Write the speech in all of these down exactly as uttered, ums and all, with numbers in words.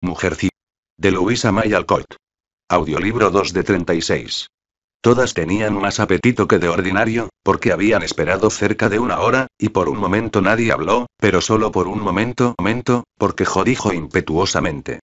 Mujerci. De Louisa May Alcott. Audiolibro dos de treinta y seis. Todas tenían más apetito que de ordinario, porque habían esperado cerca de una hora, y por un momento nadie habló, pero solo por un momento, momento, porque Jo dijo impetuosamente.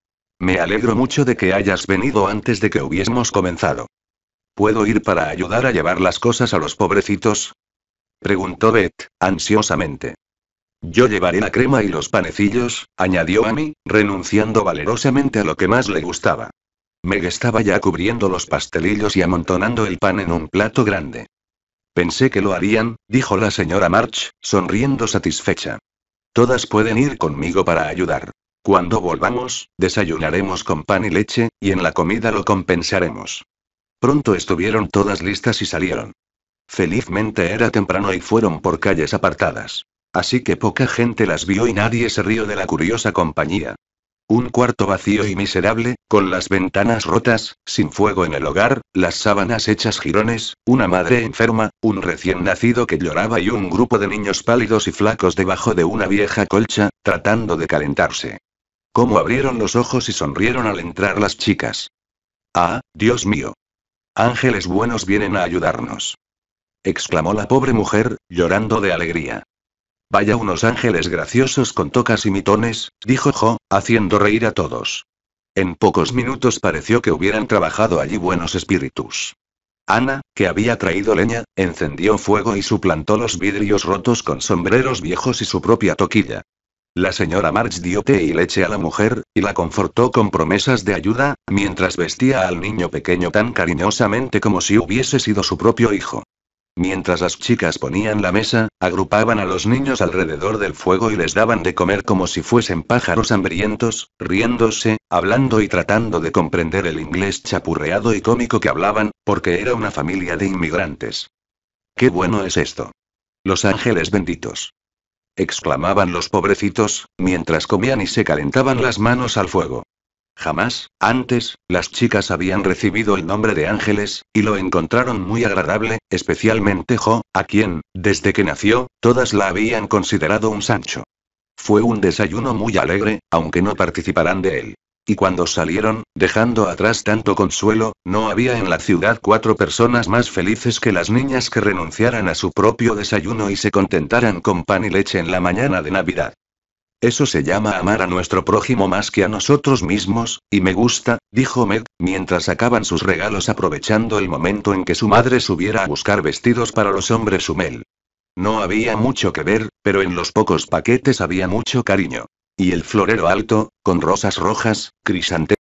Me alegro mucho de que hayas venido antes de que hubiésemos comenzado. ¿Puedo ir para ayudar a llevar las cosas a los pobrecitos? Preguntó Beth, ansiosamente. Yo llevaré la crema y los panecillos, añadió Amy, renunciando valerosamente a lo que más le gustaba. Meg estaba ya cubriendo los pastelillos y amontonando el pan en un plato grande. Pensé que lo harían, dijo la señora March, sonriendo satisfecha. Todas pueden ir conmigo para ayudar. Cuando volvamos, desayunaremos con pan y leche, y en la comida lo compensaremos. Pronto estuvieron todas listas y salieron. Felizmente era temprano y fueron por calles apartadas. Así que poca gente las vio y nadie se rió de la curiosa compañía. Un cuarto vacío y miserable, con las ventanas rotas, sin fuego en el hogar, las sábanas hechas jirones, una madre enferma, un recién nacido que lloraba y un grupo de niños pálidos y flacos debajo de una vieja colcha, tratando de calentarse. Cómo abrieron los ojos y sonrieron al entrar las chicas. ¡Ah, Dios mío! Ángeles buenos vienen a ayudarnos. Exclamó la pobre mujer, llorando de alegría. Vaya unos ángeles graciosos con tocas y mitones, dijo Jo, haciendo reír a todos. En pocos minutos pareció que hubieran trabajado allí buenos espíritus. Ana, que había traído leña, encendió fuego y suplantó los vidrios rotos con sombreros viejos y su propia toquilla. La señora March dio té y leche a la mujer, y la confortó con promesas de ayuda, mientras vestía al niño pequeño tan cariñosamente como si hubiese sido su propio hijo. Mientras las chicas ponían la mesa, agrupaban a los niños alrededor del fuego y les daban de comer como si fuesen pájaros hambrientos, riéndose, hablando y tratando de comprender el inglés chapurreado y cómico que hablaban, porque era una familia de inmigrantes. ¡Qué bueno es esto! Los ángeles benditos. Exclamaban los pobrecitos, mientras comían y se calentaban las manos al fuego. Jamás, antes, las chicas habían recibido el nombre de ángeles, y lo encontraron muy agradable, especialmente Jo, a quien, desde que nació, todas la habían considerado un Sancho. Fue un desayuno muy alegre, aunque no participarán de él. Y cuando salieron, dejando atrás tanto consuelo, no había en la ciudad cuatro personas más felices que las niñas que renunciaran a su propio desayuno y se contentaran con pan y leche en la mañana de Navidad. Eso se llama amar a nuestro prójimo más que a nosotros mismos, y me gusta, dijo Meg, mientras sacaban sus regalos aprovechando el momento en que su madre subiera a buscar vestidos para los hombres Hummel. No había mucho que ver, pero en los pocos paquetes había mucho cariño. Y el florero alto, con rosas rojas, crisantemos